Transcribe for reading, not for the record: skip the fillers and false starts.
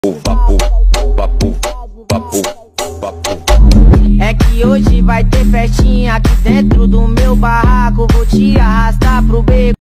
É que hoje vai ter festinha aqui dentro do meu barraco. Vou te arrastar pro beco.